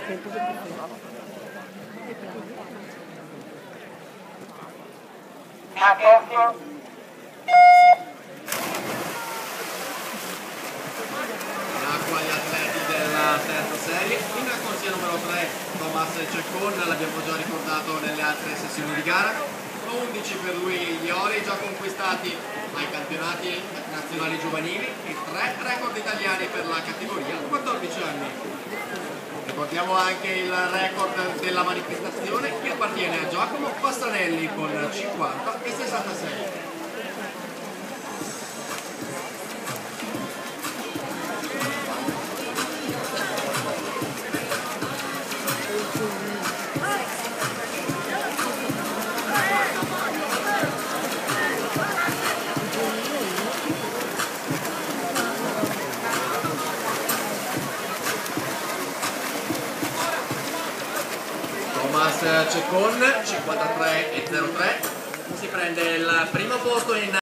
L'acqua agli atleti della terza serie, in corsia numero 3 Thomas Ceccon, l'abbiamo già ricordato nelle altre sessioni di gara, 11 per lui gli ori già conquistati ai campionati nazionali giovanili e 3 record italiani per la categoria 14 anni. Ricordiamo anche il record della manifestazione che appartiene a Giacomo Pastranelli con 50 e 66. Thomas Ceccon 53,03 si prende il primo posto in